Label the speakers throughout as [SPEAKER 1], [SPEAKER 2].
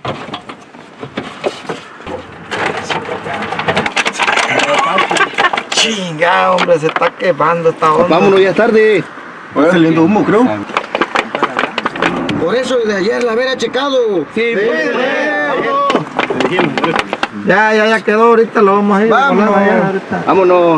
[SPEAKER 1] Chinga, hombre, se está quemando esta onda.
[SPEAKER 2] Vámonos, ya es tarde.
[SPEAKER 3] Va saliendo humo, creo.
[SPEAKER 2] Por eso de ayer la hubiera checado.
[SPEAKER 1] Sí, ya quedó, ahorita lo vamos a ir.
[SPEAKER 2] Vámonos. Vámonos.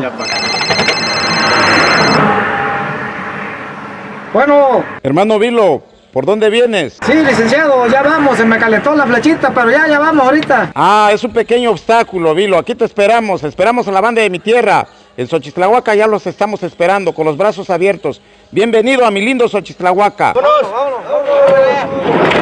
[SPEAKER 1] Bueno.
[SPEAKER 4] Hermano Vilo, ¿por dónde vienes?
[SPEAKER 1] Sí, licenciado, ya vamos, se me calentó la flechita, pero ya vamos ahorita.
[SPEAKER 4] Ah, es un pequeño obstáculo, Vilo, aquí te esperamos en la banda de mi tierra. En Xochitlahuaca ya los estamos esperando con los brazos abiertos. Bienvenido a mi lindo Xochitlahuaca.
[SPEAKER 1] Vámonos.